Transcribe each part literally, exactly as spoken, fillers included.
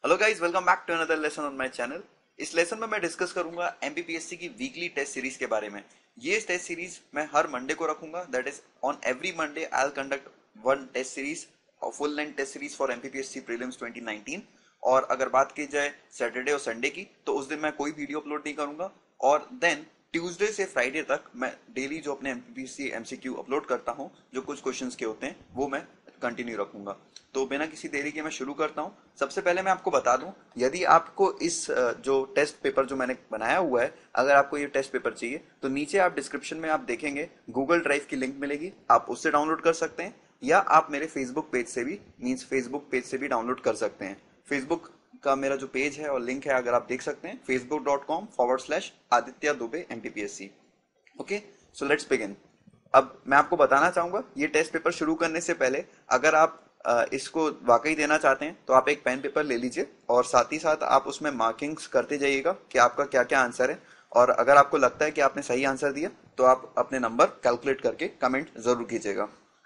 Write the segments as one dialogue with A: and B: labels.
A: Hello guys, welcome back to another lesson on my channel. इस lesson में मैं discuss करूंगा एमपीपीएससी की वीकली टेस्ट सीरीज के बारे में। ये टेस्ट सीरीज मैं हर मंडे को रखूंगा, that is on every Monday I will conduct one test series, full length test series for MPPSC prelims twenty nineteen. और अगर बात की जाए सैटरडे और संडे की, तो उस दिन मैं कोई वीडियो अपलोड नहीं करूंगा। और देन ट्यूसडे से फ्राइडे तक मैं डेली जो अपने एमपीपीएससी एमसीक्यू अपलोड करता हूं, जो कुछ क्वेश्चंस के होते हैं, वो मैं कंटिन्यू रखूंगा। तो बिना किसी देरी के मैं शुरू करता हूं। सबसे पहले मैं आपको बता दूं, यदि आपको इस जो टेस्ट पेपर जो मैंने बनाया हुआ है, अगर आपको ये टेस्ट पेपर चाहिए तो नीचे आप डिस्क्रिप्शन में आप देखेंगे गूगल ड्राइव की लिंक मिलेगी, आप उससे डाउनलोड कर सकते हैं, या आप मेरे फेसबुक पेज से भी मीन्स फेसबुक पेज से भी डाउनलोड कर सकते हैं। फेसबुक का मेरा जो पेज है और लिंक है, अगर आप देख सकते हैं, Facebook dot com forward slash Aditya Dubey MPPSC. Okay, so let's begin. अब मैं आपको बताना चाहूंगा, ये टेस्ट पेपर शुरू करने से पहले अगर आप अ, इसको वाकई देना चाहते हैं तो आप एक पेन पेपर ले लीजिए और साथ ही साथ आप उसमें मार्किंग्स करते जाइएगा कि आपका क्या क्या आंसर है। और अगर आपको लगता है कि आपने सही आंसर दिया तो आप अपने नंबर कैलकुलेट करके कमेंट जरूर कीजिएगा।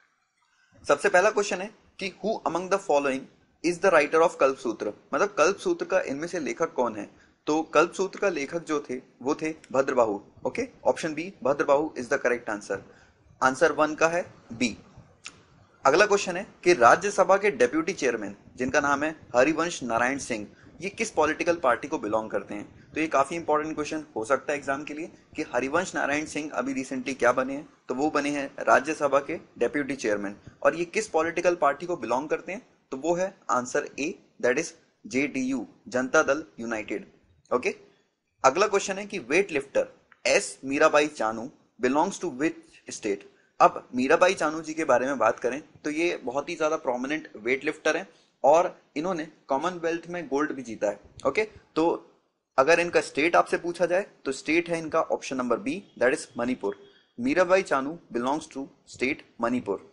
A: सबसे पहला क्वेश्चन है कि who among the following is the writer of Kalpasutra, मतलब कल्पसूत्र का इनमें से लेखक कौन है। तो कल्पसूत्र का लेखक जो थे वो थे Bhadrabahu. Okay, option B Bhadrabahu is the correct answer. Answer one का है बी। अगला क्वेश्चन है कि राज्यसभा के डेप्यूटी चेयरमैन जिनका नाम है हरिवंश नारायण सिंह, ये किस पॉलिटिकल पार्टी को बिलोंग करते हैं। तो ये काफी इंपॉर्टेंट क्वेश्चन हो सकता है एग्जाम के लिए कि हरिवंश नारायण सिंह अभी रिसेंटली क्या बने हैं। तो वो बने हैं राज्यसभा के डेप्यूटी चेयरमैन, और ये किस पॉलिटिकल पार्टी को बिलोंग करते हैं। तो वो है answer A, that is JDU, Janata Dal United. Okay, अगला क्वेश्चन है कि weightlifter S Mirabai Chanu belongs to which state. अब मीराबाई चानू जी के बारे में बात करें तो ये बहुत ही ज्यादा प्रोमिनेंट वेट लिफ्टर हैं और इन्होंने कॉमनवेल्थ में गोल्ड भी जीता है। ओके, तो अगर इनका स्टेट आपसे पूछा जाए तो स्टेट है इनका option number B, that is Manipur. Mirabai Chanu belongs to state Manipur.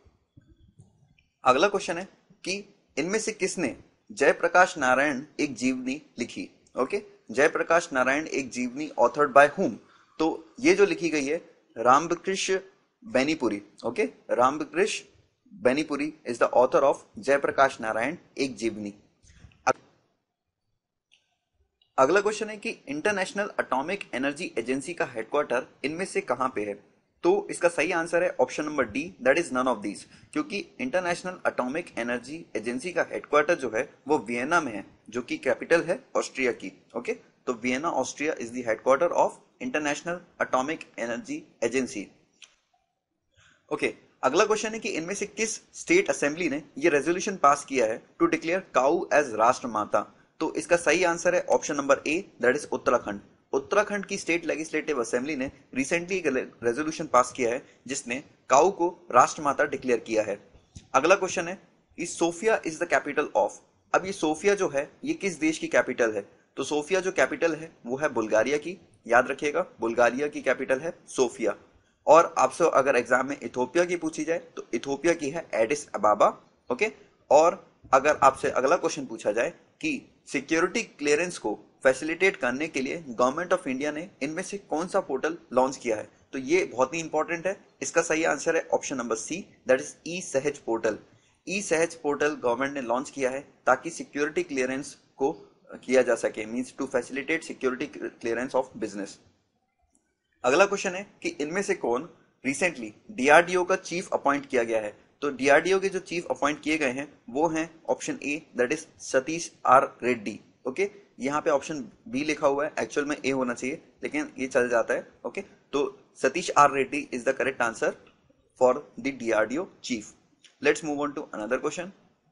A: अगला क्वेश्चन है कि इनमें से किसने जयप्रकाश नारायण एक जीवनी लिखी। ओके, जयप्रकाश नारायण एक जीवनी ऑथर्ड बाय हुम। तो ये जो लिखी गई है Ramkrishna Benipuri. Okay, Ramkrishna Benipuri is the author of Jayaprakash Narayan एक जीवनी। अगला क्वेश्चन है कि इंटरनेशनल एटॉमिक एनर्जी एजेंसी का हेडक्वार्टर इनमें से कहां पे है। तो इसका सही आंसर है option number D, that is none of these, क्योंकि इंटरनेशनल एटॉमिक एनर्जी एजेंसी का हेडक्वार्टर जो है वो वियना में है, जो कि कैपिटल है ऑस्ट्रिया की। ओके, तो Vienna Austria is the headquarter of International Atomic Energy Agency. Okay okay, अगला क्वेश्चन है कि इनमें से किस स्टेट असेंबली ने ये रेजोल्यूशन पास किया है टू डिक्लेयर काऊ एज राष्ट्र माता। तो इसका सही आंसर है option number A, that is Uttarakhand. Uttarakhand की स्टेट लेजिस्लेटिव असेंबली ने रिसेंटली एक रेजोल्यूशन पास किया है जिसने काऊ को राष्ट्रमाता डिक्लेयर किया है। अगला क्वेश्चन है कि Sofia is the capital of. अब ये सोफिया जो है ये किस देश की कैपिटल है। तो सोफिया जो कैपिटल है वो है बुल्गारिया की, याद रखिएगा बुल्गारिया की कैपिटल है सोफिया। और आपसे अगर एग्जाम में इथोपिया की पूछी जाए तो इथोपिया की है एडिस अबाबा। ओके, और अगर आपसे अगला क्वेश्चन पूछा जाए कि सिक्योरिटी क्लियरेंस को फैसिलिटेट करने के लिए गवर्नमेंट ऑफ इंडिया ने इनमें से कौन सा पोर्टल लॉन्च किया है, तो ये बहुत ही इंपॉर्टेंट है। इसका सही आंसर है option number C, that is e Sahaj portal. E Sahaj portal government ने लॉन्च किया है ताकि सिक्योरिटी क्लियरेंस को किया जा सके, means to facilitate security clearance of business. अगला क्वेश्चन है कि इनमें से कौन रिसेंटली डीआरडीओ का चीफ अपॉइंट किया गया है। तो डीआरडीओ के जो चीफ अपॉइंट किए गए हैं वो हैं option A, that is Satish R Reddy. Okay, यहाँ पे ऑप्शन बी लिखा हुआ है, एक्चुअल में ए होना चाहिए लेकिन ये चल जाता है। ओके, तो Satish R Reddy is the correct answer for the DRDO chief. Let's move on to another question.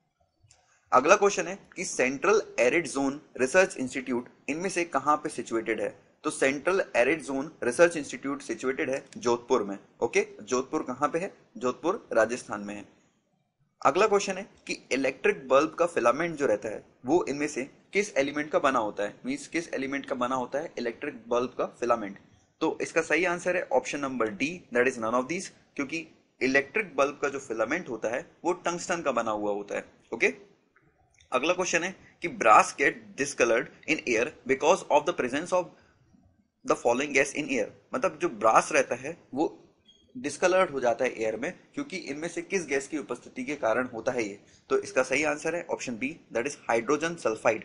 A: अगला क्वेश्चन है कि Central Arid Zone Research Institute इनमें से कहां पे सिचुएटेड है। तो Central Arid Zone Research Institute situated है जोधपुर में। ओके, जोधपुर कहां पे है, जोधपुर राजस्थान में है। अगला क्वेश्चन है कि इलेक्ट्रिक बल्ब का फिलामेंट जो रहता है वो इनमें से किस एलिमेंट का बना होता है, मींस किस एलिमेंट का बना होता है इलेक्ट्रिक बल्ब का फिलामेंट। तो इसका सही आंसर है option number D, that is none of these, क्योंकि इलेक्ट्रिक बल्ब का जो फिलामेंट होता है वो टंगस्टन का बना हुआ होता है। ओके, अगला क्वेश्चन है कि brass gets discoloured in air because of the presence of the following gas in air. मतलब जो ब्रास रहता है वो डिस्कलर्ड हो जाता है एयर में, क्योंकि इनमें से किस गैस की उपस्थिति के कारण होता है ये। तो इसका सही आंसर है option B, that is hydrogen sulphide.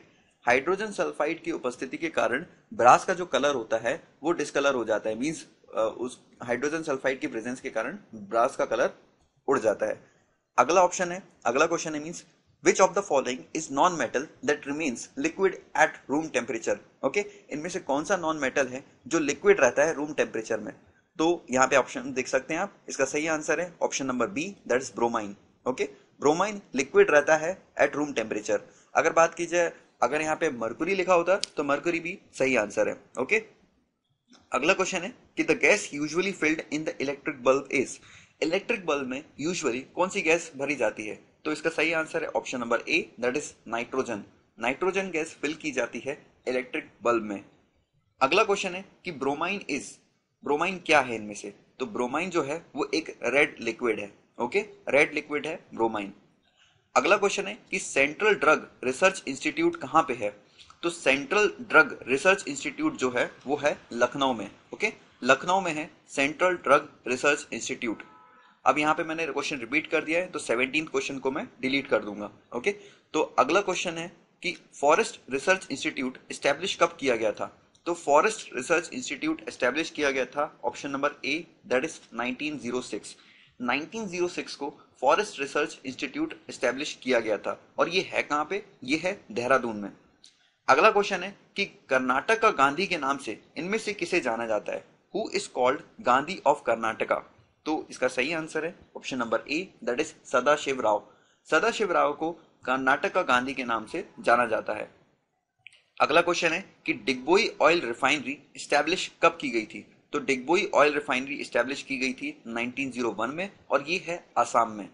A: Hydrogen sulphide की उपस्थिति के कारण ब्रास का जो कलर होता है वो डिस्कलर हो जाता है, मींस उस हाइड्रोजन सल्फाइड की प्रेजेंस के कारण ब्रास का कलर उड़ जाता है। अगला ऑप्शन है, अगला क्वेश्चन है means which of the following is non metal that remains liquid at room temperature. Okay, इनमें से कौन सा नॉन मेटल है जो लिक्विड रहता है रूम टेम्परेचर में। तो यहाँ पे ऑप्शन देख सकते हैं आप, इसका सही आंसर है option number B, that is bromine. Okay, bromine liquid रहता है एट रूम टेम्परेचर। अगर बात की जाए, अगर यहाँ पे मर्कुरी लिखा होता तो मर्कुरी भी सही आंसर है। ओके, अगला क्वेश्चन है कि the gas usually filled in the electric bulb is. Electric bulb में यूजुअली कौन सी गैस भरी जाती है। तो इसका सही आंसर है option number A, that is nitrogen. Nitrogen gas fill की जाती है इलेक्ट्रिक बल्ब में। अगला क्वेश्चन है कि ब्रोमाइन इज, ब्रोमाइन क्या है इनमें से। तो ब्रोमाइन जो है वो एक रेड लिक्विड है। ओके, रेड लिक्विड है ब्रोमाइन। अगला क्वेश्चन है कि सेंट्रल ड्रग रिसर्च इंस्टीट्यूट कहाँ पे है। तो सेंट्रल ड्रग रिसर्च इंस्टीट्यूट जो है वो है लखनऊ में। ओके, लखनऊ में है सेंट्रल ड्रग रिसर्च इंस्टीट्यूट। अब यहाँ पे मैंने क्वेश्चन रिपीट कर दिया है तो सेवनटीन्थ क्वेश्चन को मैं डिलीट कर दूंगा। ओके, तो अगला क्वेश्चन है कि फॉरेस्ट रिसर्च इंस्टीट्यूट एस्टेब्लिश कब किया गया था। तो फॉरेस्ट रिसर्च इंस्टीट्यूट एस्टेब्लिश किया गया था option number A, that is nineteen O six. Nineteen O six को फॉरेस्ट रिसर्च इंस्टीट्यूट एस्टेब्लिश किया गया था और ये है कहाँ पे, ये है देहरादून में। अगला क्वेश्चन है कि कर्नाटक का गांधी के नाम से इनमें से किसे जाना जाता है। Who is called Gandhi of Karnataka. तो इसका सही आंसर है option number A, that is Sadashiv Rao. Sadashiv Rao को कर्नाटक का गांधी के नाम से जाना जाता है। अगला क्वेश्चन है कि डिगबोई ऑयल रिफाइनरी एस्टेब्लिश कब की गई थी। तो डिगबोई ऑयल रिफाइनरी एस्टेब्लिश की गई थी नाइनटीन ओ वन में और ये है आसाम में।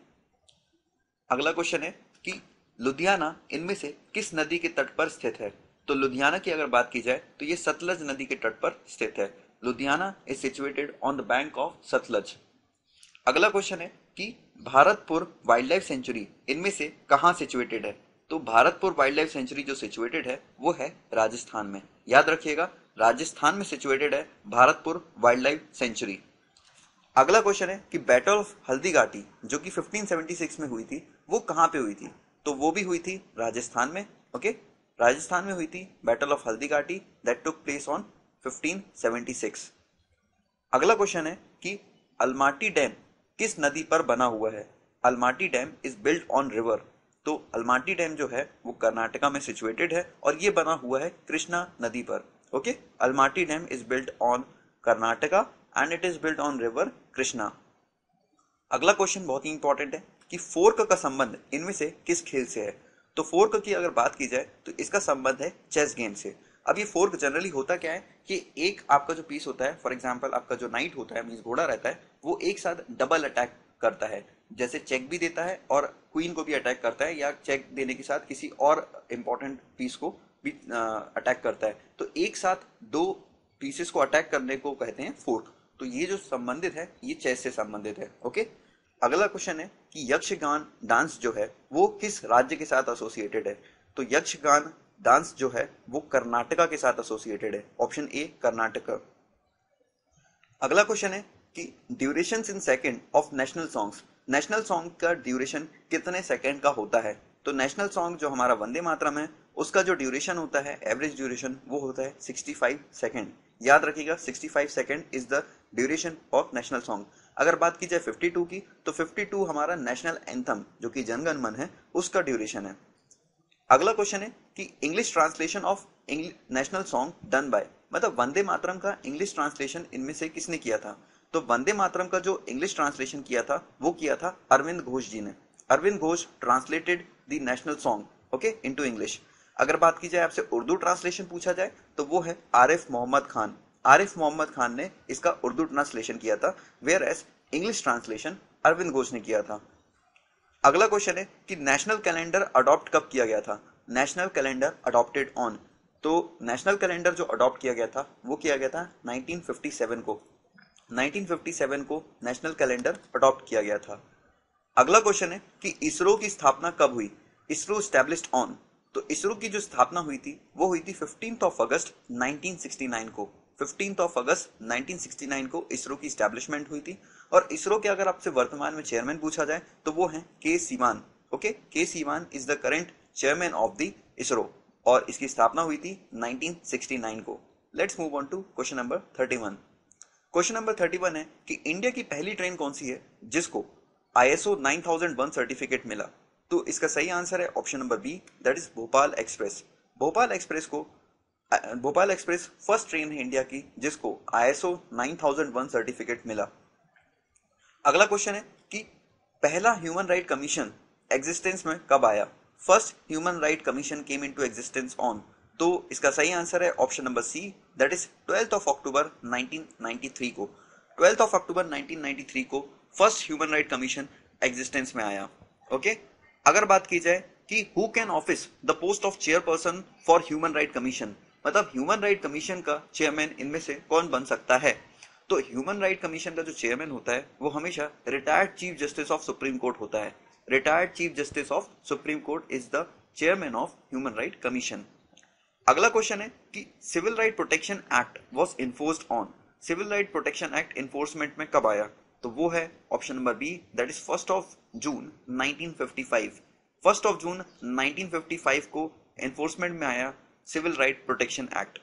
A: अगला क्वेश्चन है कि लुधियाना इनमें से किस नदी के तट पर स्थित है। तो लुधियाना की अगर बात की जाए तो ये सतलज नदी के तट पर स्थित है। Ludhiana is situated on the bank of Sutlej. अगला क्वेश्चन है कि भारतपुर वाइल्ड लाइफ सेंचुरी इनमें से कहाँ सिचुएटेड है। तो भारतपुर वाइल्ड लाइफ सेंचुरी जो सिचुएटेड है वो है राजस्थान में। याद रखिएगा, राजस्थान में सिचुएटेड है भारतपुर वाइल्ड लाइफ सेंचुरी। अगला क्वेश्चन है कि बैटल ऑफ हल्दीघाटी जो कि फिफ्टीन सेवेंटी सिक्स में हुई थी वो कहाँ पे हुई थी। तो वो भी हुई थी राजस्थान में। ओके, राजस्थान में हुई थी battle of Haldighati, that took place on fifteen seventy six. अगला क्वेश्चन है कि अलमाटी डैम किस नदी पर बना हुआ है। Almatti dam is built on river. तो अलमाटी डैम जो है वो कर्नाटका में सिचुएटेड है और ये बना हुआ है कृष्णा नदी पर। ओके, Almatti dam is built on Karnataka and it is built on river Krishna. अगला क्वेश्चन बहुत ही इंपॉर्टेंट है कि फोर्क का संबंध इनमें से किस खेल से है। तो फोर्क की अगर बात की जाए तो इसका संबंध है चेस गेम से। अब ये फोर्क जनरली होता क्या है कि एक आपका जो पीस होता है, फॉर एग्जांपल आपका जो नाइट होता है मींस घोड़ा रहता है, वो एक साथ डबल अटैक करता है, जैसे चेक भी देता है और क्वीन को भी अटैक करता है, या चेक देने के साथ किसी और इंपॉर्टेंट पीस को भी अटैक करता है। तो एक साथ दो पीसेस को अटैक करने को कहते हैं फोर्क। तो ये जो संबंधित है ये चेस से संबंधित है। ओके, अगला क्वेश्चन है कि यक्षगान डांस जो है वो किस राज्य के साथ एसोसिएटेड है। तो यक्षगान डांस जो है वो कर्नाटका के साथ एसोसिएटेड है। Option A, Karnataka. अगला क्वेश्चन है कि duration in second of national songs. National song का ड्यूरेशन कितने सेकंड का होता है। तो नेशनल सॉन्ग जो हमारा वंदे मातरम है उसका जो ड्यूरेशन होता है, एवरेज ड्यूरेशन, वो होता है सिक्सटी फाइव सेकंड। याद रखिएगा, sixty five second is the duration of national song. अगर बात की जाए फिफ्टी टू की तो फिफ्टी टू हमारा नेशनल एंथम जो कि जनगण मन है उसका ड्यूरेशन है। अगला क्वेश्चन है कि English translation of national song done by, मतलब वंदे मातरम का इंग्लिश ट्रांसलेशन इनमें से किसने किया था। तो वंदे मातरम का जो इंग्लिश ट्रांसलेशन किया था वो किया था अरविंद घोष जी ने। Arvind Ghosh translated the national song okay into English. अगर बात की जाए आपसे उर्दू ट्रांसलेशन पूछा जाए तो वो है आरिफ मोहम्मद खान। आरिफ मोहम्मद खान ने इसका उर्दू ट्रांसलेशन किया था, whereas English translation Arvind Ghosh ने किया था। अगला क्वेश्चन है कि नेशनल कैलेंडर अडॉप्ट कब किया गया था। नेशनल कैलेंडर अडॉप्टेड ऑन, तो नेशनल कैलेंडर जो अडॉप्ट किया गया था वो किया गया था नाइनटीन फिफ्टी सेवन को। नाइनटीन फिफ्टी सेवन को नेशनल कैलेंडर अडॉप्ट किया गया था। अगला क्वेश्चन है कि इसरो की स्थापना कब हुई। इसरो एस्टैब्लिश्ड ऑन, तो इसरो की जो स्थापना हुई थी वो हुई थी fifteenth of August nineteen sixty nine को। Fifteenth of August nineteen sixty nine को इसरो की एस्टैब्लिशमेंट हुई थी। और इसरो के अगर आपसे वर्तमान में चेयरमैन पूछा जाए तो वो है के Sivan. Okay, K Sivan is the current chairman of the ISRO. अगला क्वेश्चन है कि इंडियन स्पेस एजेंसी का नाम क्या है। तो इंडियन स्पेस एजेंसी का नाम और इसकी स्थापना हुई थी नाइनटीन सिक्सटी नाइन को। Let's move on to question number thirty one. Question number thirty one है कि इंडिया की पहली ट्रेन कौन सी है जिसको I S O nine thousand one certificate मिला? तो इसका सही आंसर है option number B, that is Bhopal express. Bhopal express को भोपाल एक्सप्रेस फर्स्ट ट्रेन है इंडिया की जिसको I S O nine thousand one certificate मिला। अगला क्वेश्चन है कि पहला ह्यूमन राइट कमीशन एग्जिस्टेंस में कब आया? First human right commission came into existence on, तो इसका सही आंसर है option number C, that is twelfth of October nineteen ninety three को। Twelfth of October nineteen ninety three को first human right commission existence में आया। Okay okay? अगर बात की जाए कि who can office the post of chairperson for human right commission, मतलब ह्यूमन राइट कमीशन का चेयरमैन इनमें से कौन बन सकता है? तो ह्यूमन राइट कमीशन का जो चेयरमैन होता है वो हमेशा retired chief justice of supreme court होता है। Retired chief justice of supreme court is the chairman of human right commission. अगला क्वेश्चन है कि civil right protection act was enforced on, civil right protection act enforcement में कब आया? तो वो है option number B, that is first of June nineteen fifty five. First of June nineteen fifty five को एनफोर्समेंट में आया सिविल राइट प्रोटेक्शन एक्ट।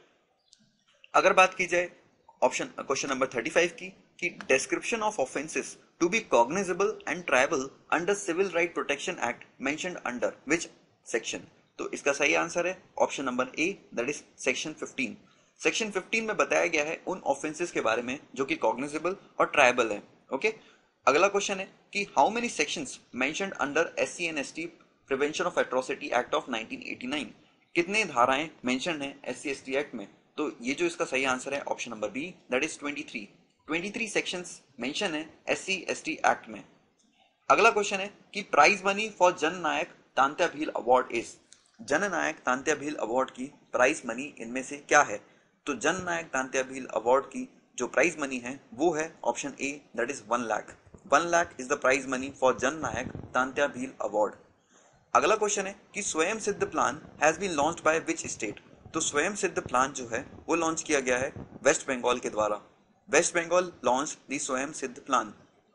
A: अगर बात की जाए option question number thirty five की कि description of offences to be cognizable and triable under civil right protection act mentioned under which section? तो इसका सही आंसर है option number A, that is section fifteen. Section fifteen में बताया गया है उन ऑफेंसेस के बारे में जो कि कॉग्निजेबल और ट्रायबल है। ओके, अगला क्वेश्चन है कि how many sections mentioned under SC and ST prevention of atrocity act of nineteen eighty nine? कितने धाराएं मेंशन है एससी एसटी एक्ट में? तो ये जो इसका सही आंसर है option number B, that is twenty three. Twenty three sections mention है एससी एसटी एक्ट में। अगला क्वेश्चन है कि prize money for Jannayak Tantya Bhil award is, Jannayak Tantya Bhil award की प्राइज मनी इनमें से क्या है? तो जननायक तांत्या भील अवार्ड की जो प्राइज मनी है वो है option A, that is one lakh. One lakh is the prize money for Jannayak Tantya Bhil award. अगला क्वेश्चन है कि Swayam Siddh plan has been launched by which state? तो स्वयं सिद्ध प्लान जो है वो लॉन्च किया गया है वेस्ट बंगाल के द्वारा। वेस्ट बंगाल लॉन्च द स्वयं सिद्ध प्लान।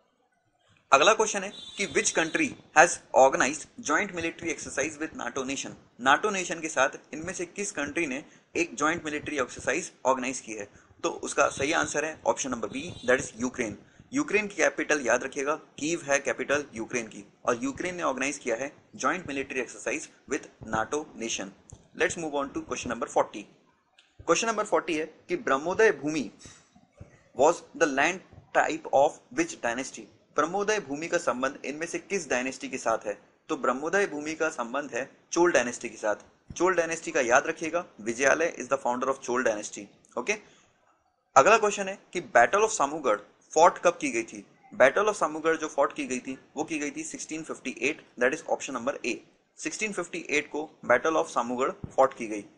A: अगला क्वेश्चन है कि which country has organised joint military exercise with NATO nation? NATO nation के साथ इनमें से किस कंट्री ने एक जॉइंट मिलिट्री एक्सरसाइज ऑर्गेनाइज की है? तो उसका सही आंसर है option number B, that is Ukraine. Ukraine की कैपिटल याद रखिएगा, कीव है कैपिटल यूक्रेन की, और यूक्रेन ने ऑर्गेनाइज किया है joint military exercise with NATO nation. Let's move on to question number forty. Question number forty है कि Brahmodaya bhumi was the land type of which dynasty? Brahmodaya bhumi का संबंध इनमें से किस डायनेस्टी के साथ है? तो ब्रह्मोदय भूमि का संबंध है चोल डायनेस्टी के साथ। चोल डायनेस्टी का याद रखिएगा, Vijayalaya is the founder of Chola dynasty. Okay, अगला क्वेश्चन है कि बैटल ऑफ सामूगढ़ फॉर्ट कब की गई थी? बैटल ऑफ सामूगढ़ जो फॉर्ट की गई थी वो की गई थी sixteen fifty eight, that is option number A. Sixteen fifty eight को बैटल ऑफ सामूगढ़ फॉर्ट की गई।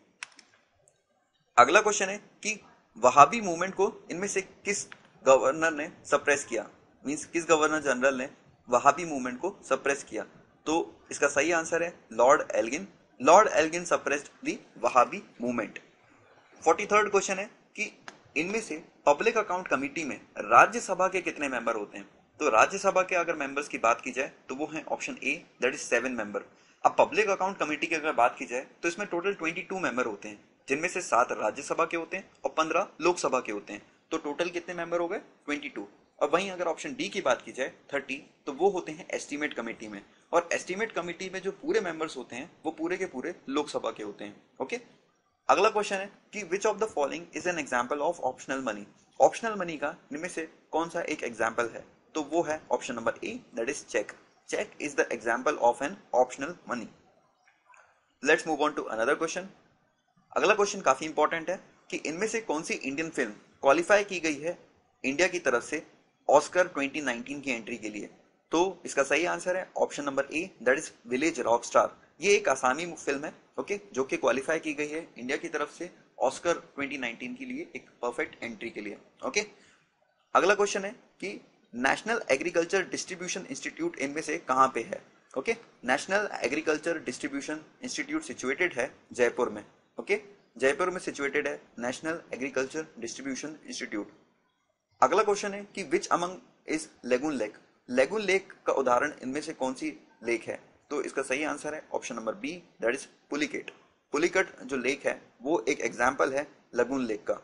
A: अगला क्वेश्चन है कि वहाबी मूवमेंट को इनमें से किस गवर्नर ने सप्रेस किया? मींस किस गवर्नर जनरल ने वहाबी मूवमेंट को सप्रेस किया? तो इसका सही आंसर है Lord Elgin. Lord Elgin suppressed the Wahhabi movement. Forty third question है कि इनमें से पब्लिक अकाउंट कमेटी में राज्यसभा के कितने मेंबर होते हैं? तो राज्यसभा के अगर मेंबर्स की बात की जाए तो वो है option A, that is seven member. अब पब्लिक अकाउंट कमेटी की अगर बात की जाए तो इसमें टोटल ट्वेंटी टू मेंबर होते हैं, जिनमें से सात राज्यसभा के होते हैं और पंद्रह लोकसभा के होते हैं। तो टोटल कितने मेंबर हो गए? Twenty two. और वहीं अगर ऑप्शन डी की बात की जाए थर्टी, तो वो होते हैं एस्टीमेट कमेटी में, और एस्टीमेट कमेटी में जो पूरे मेंबर्स होते हैं वो पूरे के पूरे लोकसभा के होते हैं। ओके, अगला क्वेश्चन है कि which of the following is an example of optional money? Optional money का इनमें से कौन सा एक एग्जाम्पल है? तो वो है option number A, that is cheque. Cheque is the example of an optional money. Let's move on to another question. अगला क्वेश्चन काफी इंपॉर्टेंट है कि इनमें से कौन सी इंडियन फिल्म क्वालिफाई की गई है इंडिया की तरफ से ऑस्कर ट्वेंटी नाइनटीन की एंट्री के लिए? तो इसका सही आंसर है option number A, that is village rock star. ये एक आसामी फिल्म है, ओके, जो कि क्वालिफाई की गई है इंडिया की तरफ से ऑस्कर ट्वेंटी नाइनटीन के लिए एक परफेक्ट एंट्री के लिए। ओके, अगला क्वेश्चन है कि नेशनल एग्रीकल्चर डिस्ट्रीब्यूशन इंस्टीट्यूट इनमें से कहां पे है? Okay, national agriculture distribution institute situated है जयपुर में। ओके, जयपुर में सिचुएटेड है नेशनल एग्रीकल्चर डिस्ट्रीब्यूशन इंस्टीट्यूट। अगला क्वेश्चन है कि which among is lagoon lake? Lagoon lake का उदाहरण इनमें से कौन सी लेक है? तो इसका सही आंसर है option number B, that is Pulicat. Pulicat जो लेक है वो एक एग्जाम्पल है लगून लेक का।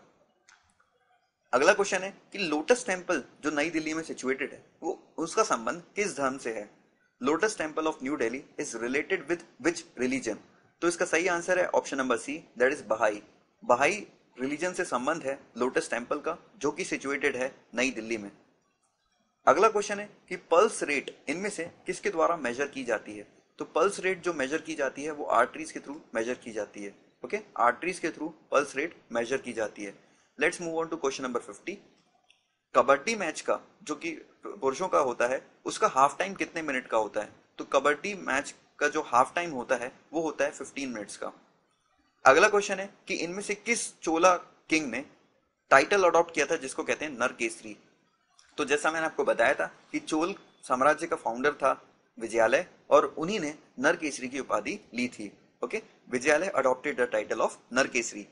A: अगला क्वेश्चन है कि लोटस टेम्पल जो नई दिल्ली में सिचुएटेड है वो उसका संबंध किस धर्म से है। Lotus temple of New Delhi is related with which religion. तो इसका सही आंसर है option number C, that is Bahai. Bahai religion से संबंध है लोटस टेम्पल का जो कि सिचुएटेड है नई दिल्ली में। अगला क्वेश्चन है कि पल्स रेट इनमें से किसके द्वारा मेजर की जाती है। तो पल्स रेट जो मेजर की जाती है वो आर्टरीज के थ्रू मेजर की जाती है। ओके, आर्टरीज के थ्रू पल्स रेट मेजर की जाती है। Let's move on to question number fifty. Kabaddi match का जो कि पुरुषों का होता है उसका हाफ टाइम कितने मिनट का होता है। तो कबड्डी मैच का जो हाफ टाइम होता है वो होता है फिफ्टीन मिनट्स का। अगला क्वेश्चन है कि इनमें से किस चोला किंग ने टाइटल अडॉप्ट किया था जिसको कहते हैं नरकेसरी। तो जैसा मैंने आपको बताया था कि चोल साम्राज्य का फाउंडर था विजयालय और उन्हीं ने नरकेसरी की उपाधि ली थी। Okay, Vijayalaya adopted the title of Narakesari.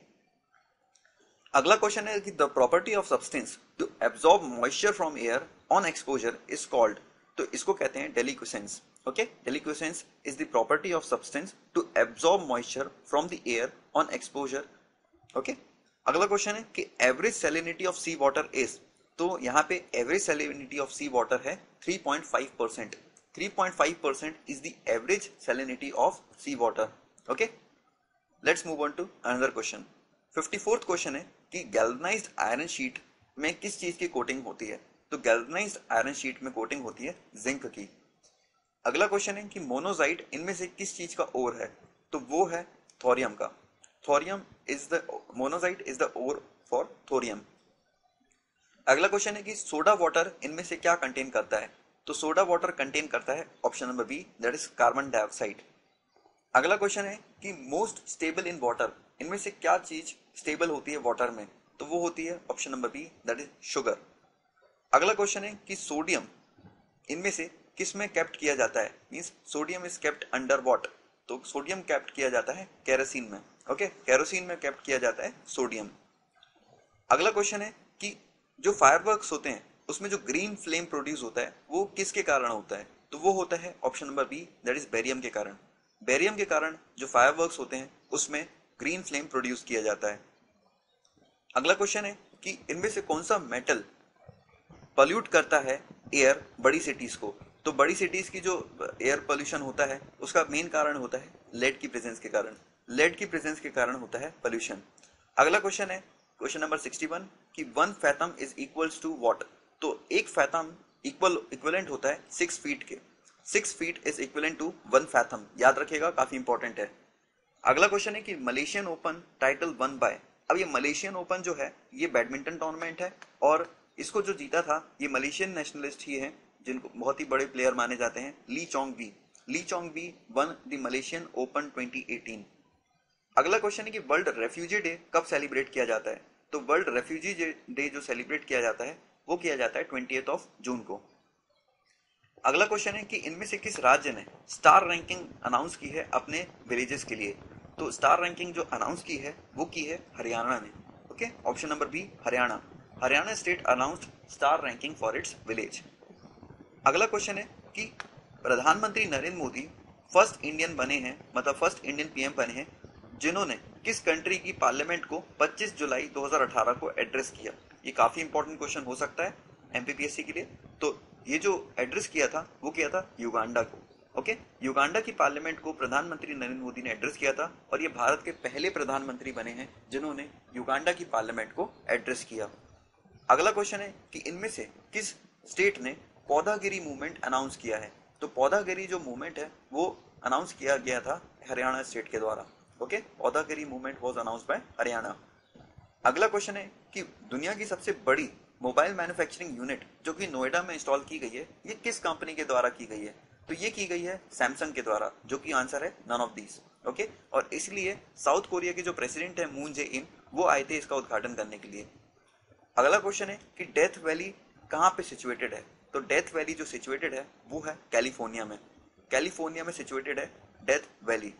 A: अगला क्वेश्चन है कि the property of substance to absorb moisture from air on exposure is called. तो इसको कहते हैं deliquescence. Okay, deliquescence is the property of substance to absorb moisture from the air on exposure. Okay, अगला question है कि average salinity of sea water is. तो यहाँ पे average salinity of sea water है three point five percent. Three point five percent is the average salinity of sea water. Okay, let's move on to another question. Fifty fourth question है कि galvanised iron sheet में किस चीज की coating होती है। तो गैल्वनाइज्ड आयरन शीट में कोटिंग होती है जिंक की। अगला क्वेश्चन है कि मोनोजाइट इनमें से किस चीज का ओर है। तो वो है थोरियम का। Thorium is the monazite is the ore for thorium. अगला क्वेश्चन है कि सोडा वाटर इनमें से क्या कंटेन करता है। तो सोडा वाटर कंटेन करता है option number B, that is carbon dioxide. अगला क्वेश्चन है कि मोस्ट स्टेबल इन वाटर इनमें से क्या चीज स्टेबल होती है वाटर में। तो वो होती है option number B, that is sugar. अगला क्वेश्चन है कि सोडियम इनमें से किस में कैप्ट किया जाता है। Means sodium is kept under what. तो सोडियम कैप्ट किया जाता है केरोसिन में। ओके, केरोसिन में कैप्ट किया जाता है सोडियम। अगला क्वेश्चन है कि जो फायरवर्क्स होते हैं उसमें जो ग्रीन फ्लेम प्रोड्यूस होता है वो किसके कारण होता है। तो वो होता है option number B, that is barium के कारण। बेरियम के कारण जो फायरवर्क्स होते हैं उसमें ग्रीन फ्लेम प्रोड्यूस किया जाता है। अगला क्वेश्चन है कि इनमें से कौन सा मेटल पॉल्यूट करता है एयर बड़ी सिटीज को। तो बड़ी सिटीज की जो एयर पोल्यूशन होता है उसका मेन कारण होता है लेड की प्रेजेंस के कारण। लेड की प्रेजेंस के कारण होता है पोल्यूशन। अगला क्वेश्चन है क्वेश्चन नंबर सिक्सटी वन कि one fathom is equals to what. तो एक फैथम इक्वल इक्वलेंट होता है सिक्स फीट के। Six feet is equivalent to one fathom, याद रखिएगा, काफी इंपॉर्टेंट है। अगला क्वेश्चन है कि Malaysian open title won by. अब ये मलेशियन ओपन जो है ये बैडमिंटन टूर्नामेंट है और इसको जो जीता था ये मलेशियन नेशनलिस्ट ही है जिनको बहुत ही बड़े प्लेयर माने जाते हैं, Lee Chong Wei. Lee Chong Wei won the Malaysian open twenty eighteen. अगला क्वेश्चन है कि वर्ल्ड रेफ्यूजी डे कब सेलिब्रेट किया जाता है। तो वर्ल्ड रेफ्यूजी डे जो सेलिब्रेट किया जाता है वो किया जाता है ट्वेंटिएथ ऑफ जून को। अगला क्वेश्चन है कि इनमें से किस राज्य ने स्टार रैंकिंग अनाउंस की है अपने विलेजेस के लिए। तो स्टार रैंकिंग जो अनाउंस की है वो की है हरियाणा ने। Okay, option number B, Haryana. Haryana state announced star ranking for its village. अगला क्वेश्चन है कि प्रधानमंत्री नरेंद्र मोदी फर्स्ट इंडियन बने हैं, मतलब फर्स्ट इंडियन पीएम बने हैं जिन्होंने किस कंट्री की पार्लियामेंट को पच्चीस जुलाई दो हज़ार अठारह को एड्रेस किया। ये काफी इंपॉर्टेंट क्वेश्चन हो सकता है एमपीपीएससी के लिए। तो ये जो एड्रेस किया था वो किया था युगांडा को। ओके, युगांडा की पार्लियामेंट को प्रधानमंत्री नरेंद्र मोदी ने एड्रेस किया था और ये भारत के पहले प्रधानमंत्री बने हैं जिन्होंने युगांडा की पार्लियामेंट को एड्रेस किया। अगला क्वेश्चन है कि इनमें से किस स्टेट ने पौधागिरी मूवमेंट अनाउंस किया है। तो पौधागिरी जो मूवमेंट है वो अनाउंस किया गया था हरियाणा स्टेट के द्वारा। Okay, Paudhagiri movement was announced by Haryana. अगला क्वेश्चन है कि दुनिया की सबसे बड़ी मोबाइल मैन्युफैक्चरिंग यूनिट जो कि नोएडा में इंस्टॉल की गई है ये किस कंपनी के द्वारा की गई है। तो ये की गई है सैमसंग के द्वारा, जो कि आंसर है नन ऑफ दीज। ओके, और इसलिए साउथ कोरिया के जो प्रेसिडेंट है मून जे इन वो आए थे इसका उद्घाटन करने के लिए। अगला क्वेश्चन है कि डेथ वैली कहाँ पे सिचुएटेड है। तो डेथ वैली जो सिचुएटेड है वो है कैलिफोर्निया में। कैलिफोर्निया में सिचुएटेड है डेथ वैली।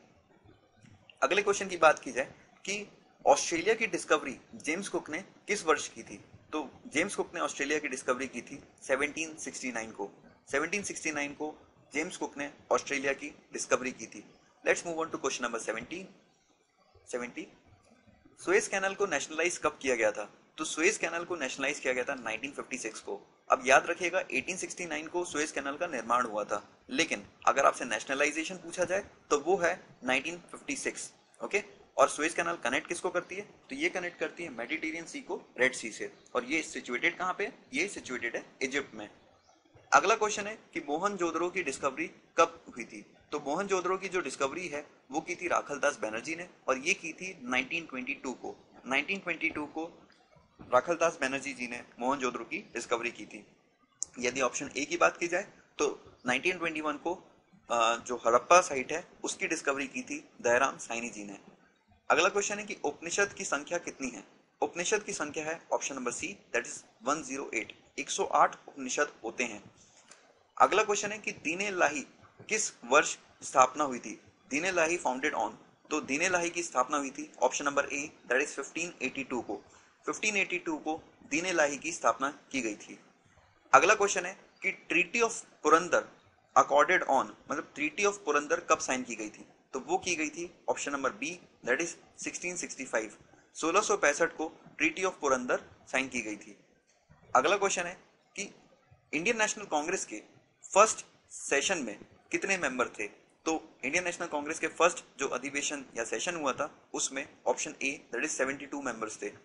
A: अगले क्वेश्चन की बात की जाए कि ऑस्ट्रेलिया की डिस्कवरी जेम्स कुक ने किस वर्ष की थी। तो जेम्स कुक ने ऑस्ट्रेलिया की डिस्कवरी की थी सेवनटीन सिक्सटी नाइन को। सेवनटीन सिक्सटी नाइन को जेम्स कुक ने ऑस्ट्रेलिया की डिस्कवरी की थी। Let's move on to question number seventeen. Seventy. Suez Canal को नेशनलाइज कब किया गया था? तो सुएज कैनाल को नेशनलाइज किया गया था नाइनटीन फिफ्टी सिक्स को। अब याद रखिएगा एटीन सिक्सटी नाइन को सुएज कैनाल का निर्माण हुआ था, लेकिन अगर आपसे नेशनलाइजेशन पूछा जाए तो वो है नाइनटीन फिफ्टी सिक्स। ओके, और सुएज कैनाल कनेक्ट किसको करती है? तो ये कनेक्ट करती है मेडिटेरियन सी को रेड सी से, और ये सिचुएटेड कहाँ पे? ये सिचुएटेड है इजिप्ट में। अगला क्वेश्चन है कि मोहनजोदड़ो की डिस्कवरी कब हुई थी? तो मोहनजोदड़ो की जो डिस्कवरी है वो की थी राखलदास बनर्जी ने, और ये की थी नाइनटीन ट्वेंटी टू को। नाइनटीन ट्वेंटी टू को राखलदास बनर्जी जी ने मोहनजोदड़ो की डिस्कवरी की थी। यदि ऑप्शन ए की बात की जाए तो नाइनटीन ट्वेंटी वन को जो हड़प्पा साइट है उसकी डिस्कवरी की थी दयाराम साइनी जी ने। अगला क्वेश्चन है कि उपनिषद की संख्या कितनी है? उपनिषद की संख्या है option number C, that is one zero eight. एक सौ आठ उपनिषद होते हैं। अगला क्वेश्चन है कि दीन इलाही किस वर्ष स्थापना हुई थी? दीन इलाही फाउंडेड ऑन, तो दीन इलाही की स्थापना हुई थी option number A, that is fifteen eighty two को। फिफ्टीन एटी टू को दीन इलाही की स्थापना की गई थी। अगला क्वेश्चन है कि treaty of Purandar accorded on, मतलब ट्रीटी ऑफ पुरंदर कब साइन की गई थी? तो वो की गई थी option number B, that is sixteen sixty five. सोलह सौ पैंसठ को ट्रीटी ऑफ पुरंदर साइन की गई थी। अगला क्वेश्चन है कि इंडियन नेशनल कांग्रेस के फर्स्ट सेशन में कितने मेंबर थे? तो इंडियन नेशनल कांग्रेस के फर्स्ट जो अधिवेशन या सेशन हुआ था उसमें option A, that is seventy two members थे।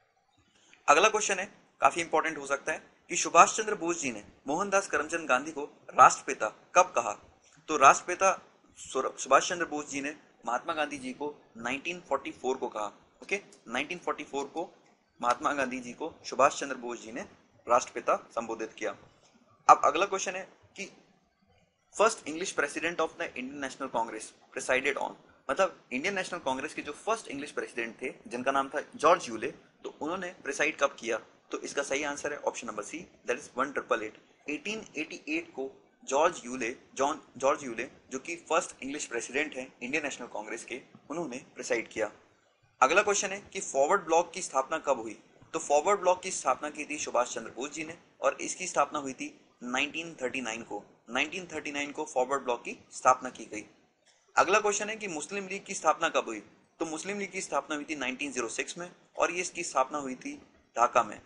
A: अगला क्वेश्चन है, काफी इंपॉर्टेंट हो सकता है, कि सुभाष चंद्र बोस जी ने मोहनदास करमचंद गांधी को राष्ट्रपिता कब कहा? तो राष्ट्रपिता सुभाष चंद्र बोस जी ने महात्मा गांधी जी को नाइनटीन फोर्टी फोर को कहा। ओके, नाइनटीन फोर्टी फोर को महात्मा गांधी जी को सुभाष चंद्र बोस जी ने राष्ट्रपिता संबोधित किया। अब अगला क्वेश्चन है कि first English president of the Indian National Congress presided on, मतलब इंडियन नेशनल कांग्रेस के जो फर्स्ट इंग्लिश प्रेसिडेंट थे जिनका नाम था जॉर्ज यूले, तो उन्होंने प्रिसाइड कब किया? तो इसका सही आंसर है option number C, that is one triple eight. Eighteen eighty eight को George Yule John George Yule जो कि फर्स्ट इंग्लिश प्रेसिडेंट हैं इंडियन नेशनल कांग्रेस के, उन्होंने प्रिसाइड किया। अगला क्वेश्चन है कि फॉरवर्ड ब्लॉक की स्थापना कब हुई? तो फॉरवर्ड ब्लॉक की स्थापना की थी सुभाष चंद्र बोस जी ने, और इसकी स्थापना हुई थी नाइनटीन थर्टी नाइन को। नाइनटीन थर्टी नाइन को फॉरवर्ड ब्लॉक की स्थापना की गई। अगला क्वेश्चन है कि मुस्लिम लीग की स्थापना कब हुई? तो मुस्लिम लीग की स्थापना हुई थी नाइनटीन ओ सिक्स में, और ये इसकी स्थापना हुई थी ढाका में।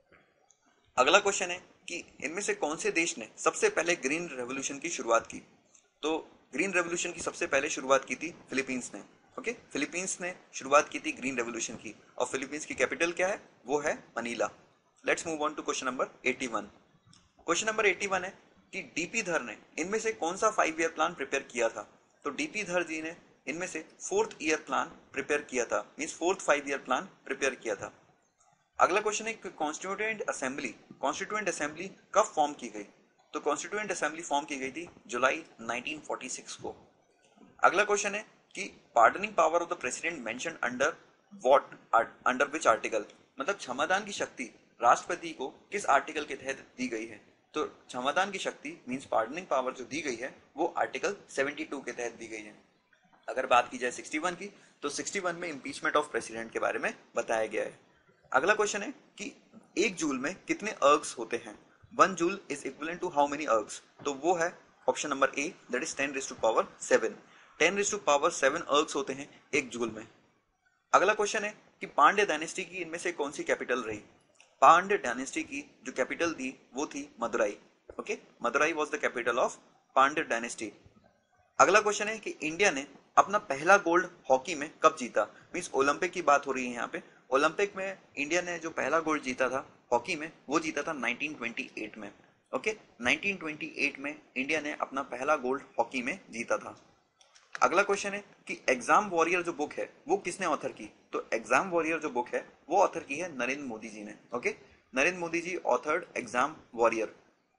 A: अगला क्वेश्चन है कि इनमें से कौन से देश ने सबसे पहले ग्रीन रेवोल्यूशन की शुरुआत की? तो ग्रीन रेवोल्यूशन की सबसे पहले शुरुआत की थी फिलीपींस ने। ओके, फिलीपींस ने शुरुआत की थी ग्रीन रेवोल्यूशन की, और फिलीपींस की कैपिटल क्या है? वो है Manila. Let's move on to question number eighty one. Question number eighty one है कि डीपी धर ने इनमें से कौन सा फाइव ईयर प्लान प्रिपेयर किया था? तो डीपी धर जी ने इनमें से फोर्थ ईयर प्लान प्रिपेयर किया था, means fourth five year plan prepare किया था। अगला क्वेश्चन है कि कॉन्स्टिट्यूएंट असेंबली कॉन्स्टिट्यूएंट असेंबली कब फॉर्म की गई? तो कॉन्स्टिट्यूएंट असेंबली फॉर्म की गई थी जुलाई नाइनटीन फोर्टी सिक्स को। अगला क्वेश्चन है कि pardoning power of the president mentioned under what under which article, मतलब क्षमादान की शक्ति राष्ट्रपति को किस आर्टिकल के तहत दी गई है? तो क्षमादान की शक्ति मींस पार्डनिंग पावर जो दी गई है वो आर्टिकल सेवेंटी टू के तहत दी गई है। अगर बात की जाए सिक्सटी वन की, तो सिक्सटी वन में इम्पीचमेंट ऑफ प्रेसिडेंट के बारे में बताया गया है। अगला क्वेश्चन है कि एक जूल में कितने अर्ग्स होते हैं? One joule is equivalent to how many ergs? तो वो है option number A, that is ten raise to power seven. Ten raise to power seven ergs होते हैं एक जूल में। अगला क्वेश्चन है कि पांड्य डायनेस्टी की इनमें से कौन सी कैपिटल रही? पांड्य डायनेस्टी की जो कैपिटल थी वो थी Madurai. Okay, Madurai was the capital of Pandya dynasty. अगला क्वेश्चन है कि इंडिया ने अपना पहला गोल्ड हॉकी में कब जीता? मींस ओलंपिक की बात हो रही है यहाँ पे। ओलंपिक में इंडिया ने जो पहला गोल्ड जीता था हॉकी में, वो जीता था नाइनटीन ट्वेंटी एट में। ओके, नाइनटीन ट्वेंटी एट में इंडिया ने अपना पहला गोल्ड हॉकी में जीता था। अगला क्वेश्चन है कि एग्जाम वॉरियर जो बुक है वो किसने ऑथर की? तो एग्जाम वॉरियर जो बुक है वो ऑथर की है नरेंद्र मोदी जी ने। Okay, Narendra Modi ji authored Exam Warrior.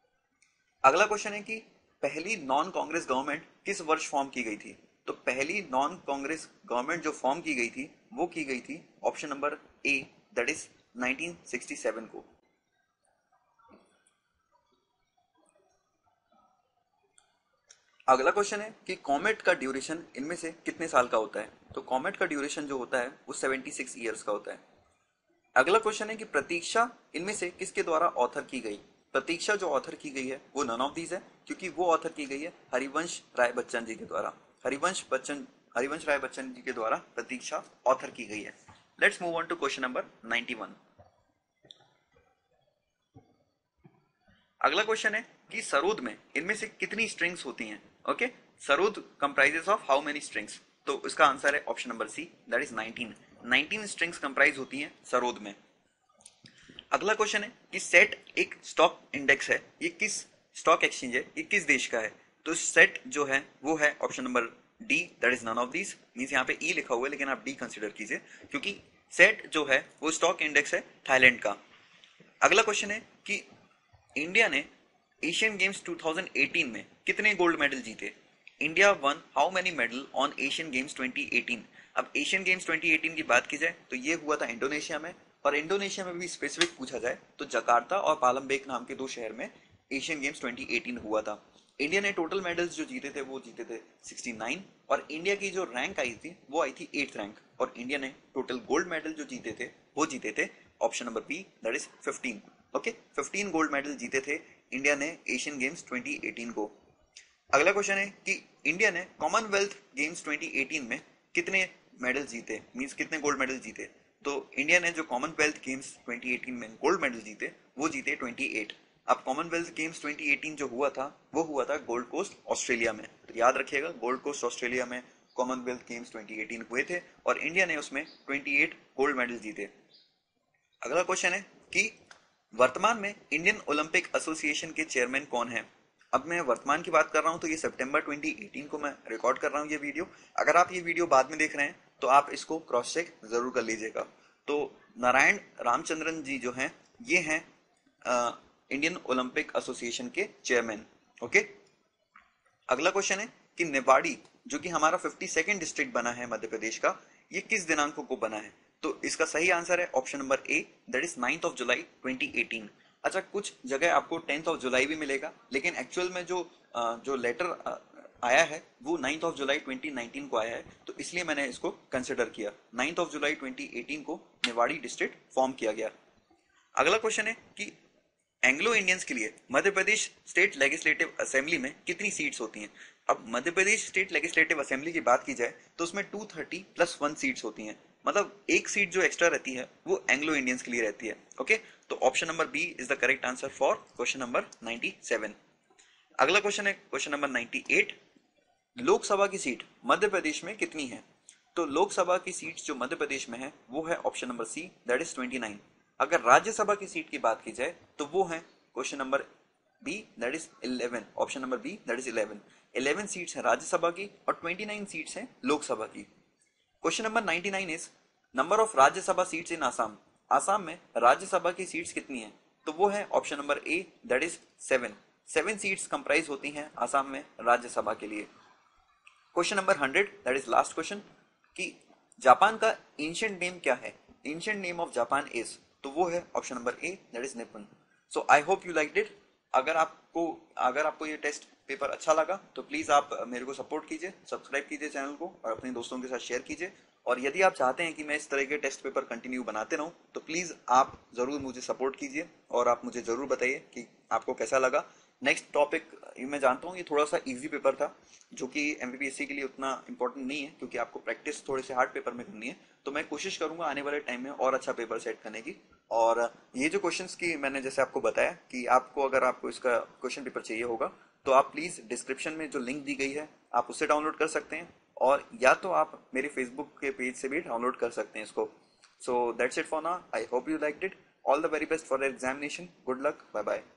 A: अगला क्वेश्चन है कि पहली नॉन कांग्रेस गवर्नमेंट किस वर्ष फॉर्म की गई थी? तो पहली नॉन कांग्रेस गवर्नमेंट जो फॉर्म की गई थी वो की गई थी option number A, that is nineteen sixty seven को। अगला क्वेश्चन है कि कॉमेट का ड्यूरेशन इनमें से कितने साल का होता है? तो कॉमेट का ड्यूरेशन जो होता है वो सेवेंटी सिक्स ईयर्स का होता है। अगला क्वेश्चन है कि प्रतीक्षा इनमें से किसके द्वारा ऑथर की गई? प्रतीक्षा जो ऑथर की गई है वो नन ऑफ दीज है, क्योंकि वो ऑथर की गई है हरिवंश राय बच्चन जी के द्वारा। हरिवंश बच्चन हरिवंश राय बच्चन जी के द्वारा प्रतीक्षा ऑथर की गई है। Let's move on to question number ninety one. अगला क्वेश्चन है कि सरोद में इनमें से कितनी स्ट्रिंग्स होती हैं। Okay, sarod comprises of how many strings, तो इसका आंसर है option number C, that is nineteen. Nineteen strings comprise होती हैं सरोद में। अगला क्वेश्चन है कि सेट एक स्टॉक इंडेक्स है, ये किस स्टॉक एक्सचेंज है, ये किस देश का है। तो सेट जो है वो है option number D, that is none of these. Means यहाँ पे ई लिखा हुआ है लेकिन आप डी कंसीडर कीजिए, क्योंकि सेट जो है वो स्टॉक इंडेक्स है थाईलैंड का। अगला क्वेश्चन है कि इंडिया ने Asian Games two thousand eighteen में कितने गोल्ड मेडल जीते। India won how many medal on Asian Games twenty eighteen. अब एशियन गेम्स ट्वेंटी एटीन की बात की जाए तो ये हुआ था इंडोनेशिया में, और इंडोनेशिया में भी स्पेसिफिक पूछा जाए तो जकार्ता और पालमबेक नाम के दो शहर में एशियन गेम्स ट्वेंटी एटीन हुआ था। इंडिया ने टोटल मेडल्स जो जीते थे वो जीते थे सिक्सटी नाइन, और इंडिया की जो रैंक आई थी वो आई थी एट रैंक, और इंडिया ने टोटल गोल्ड मेडल जो जीते थे वो जीते थे option number B, that is fifteen. Okay, fifteen gold medal जीते थे इंडिया ने एशियन गेम्स ट्वेंटी एटीन को। अगला क्वेश्चन है कि इंडिया ने कॉमनवेल्थ गेम्स ट्वेंटी एटीन में कितने मेडल जीते, मींस कितने गोल्ड मेडल जीते। तो इंडिया ने जो कॉमनवेल्थ गेम्स ट्वेंटी एटीन में गोल्ड मेडल जीते वो जीते ट्वेंटी एट। अब कॉमनवेल्थ गेम्स ट्वेंटी एटीन जो हुआ था वो हुआ था गोल्ड कोस्ट ऑस्ट्रेलिया में, तो याद रखिएगा गोल्ड कोस्ट ऑस्ट्रेलिया में कॉमनवेल्थ गेम्स ट्वेंटी एटीन हुए थे और इंडिया ने उसमें ट्वेंटी एट गोल्ड मेडल जीते। अगला क्वेश्चन है कि वर्तमान में इंडियन ओलंपिक एसोसिएशन के चेयरमैन कौन है। अब मैं वर्तमान की बात कर रहा हूं तो ये सितंबर ट्वेंटी एटीन को मैं रिकॉर्ड कर रहा हूं ये वीडियो। अगर आप ये वीडियो बाद में देख रहे हैं तो आप इसको क्रॉस चेक जरूर कर लीजिएगा। तो नारायण रामचंद्रन जी जो हैं ये हैं इंडियन ओलंपिक एसोसिएशन के चेयरमैन। ओके, अगला क्वेश्चन है कि निवाड़ी जो कि हमारा फिफ्टी सेकेंड डिस्ट्रिक्ट बना है मध्य प्रदेश का, ये किस दिनांक को बना है। तो इसका सही आंसर है option number A, that is ninth of July twenty eighteen. अच्छा, कुछ जगह आपको टेंथ ऑफ जुलाई भी मिलेगा, लेकिन एक्चुअल में जो जो लेटर आया है वो ninth of July twenty nineteen को आया है, तो इसलिए मैंने इसको कंसिडर किया। Ninth of July twenty eighteen को निवाड़ी डिस्ट्रिक्ट फॉर्म किया गया। अगला क्वेश्चन है कि एंग्लो इंडियंस के लिए Madhya Pradesh state legislative assembly में कितनी सीट्स होती हैं। अब Madhya Pradesh state legislative assembly की बात की जाए तो उसमें two thirty plus one seats होती हैं, मतलब एक सीट जो एक्स्ट्रा रहती है वो एंग्लो इंडियंस के लिए रहती है। ओके, तो option number B is the correct answer for question number ninety seven. अगला क्वेश्चन है question number ninety eight. Lok Sabha की सीट मध्य प्रदेश में कितनी है। तो लोकसभा की सीट जो मध्य प्रदेश में है वो है option number C, that is twenty nine. अगर राज्यसभा की सीट की बात की जाए तो वो है question number B, that is eleven. Option number B, that is eleven. Eleven seats हैं राज्यसभा की और ट्वेंटी नाइन सीट्स हैं लोकसभा की। Question number ninety nine is number of Rajya Sabha seats in Assam. Assam में राज्यसभा की सीट्स कितनी है। तो वो है option number A, that is seven. Seven seats comprise होती हैं आसाम में राज्यसभा के लिए। Question number hundred, that is last question, कि जापान का एंशिएंट नेम क्या है। Ancient name of Japan is, तो वो है option number A, that is Nippon. So I hope you liked it. अगर आपको अगर आपको ये टेस्ट पेपर अच्छा लगा तो प्लीज आप मेरे को सपोर्ट कीजिए, सब्सक्राइब कीजिए चैनल को और अपने दोस्तों के साथ शेयर कीजिए। और यदि आप चाहते हैं कि मैं इस तरह के टेस्ट पेपर कंटिन्यू बनाते रहूं तो प्लीज आप जरूर मुझे सपोर्ट कीजिए और आप मुझे जरूर बताइए कि आपको कैसा लगा। नेक्स्ट टॉपिक, मैं जानता हूँ ये थोड़ा सा इजी पेपर था जो कि एमपीपीएससी के लिए उतना इंपॉर्टेंट नहीं है, क्योंकि आपको प्रैक्टिस थोड़े से हार्ड पेपर में करनी है। तो मैं कोशिश करूंगा आने वाले टाइम में और अच्छा पेपर सेट करने की। और ये जो क्वेश्चंस की मैंने जैसे आपको बताया कि आपको अगर आपको इसका क्वेश्चन पेपर चाहिए होगा तो आप प्लीज डिस्क्रिप्शन में जो लिंक दी गई है आप उससे डाउनलोड कर सकते हैं, और या तो आप मेरे फेसबुक के पेज से भी डाउनलोड कर सकते हैं इसको। So that's it for now. I hope you liked it. All the very best for examination. Good luck, bye bye.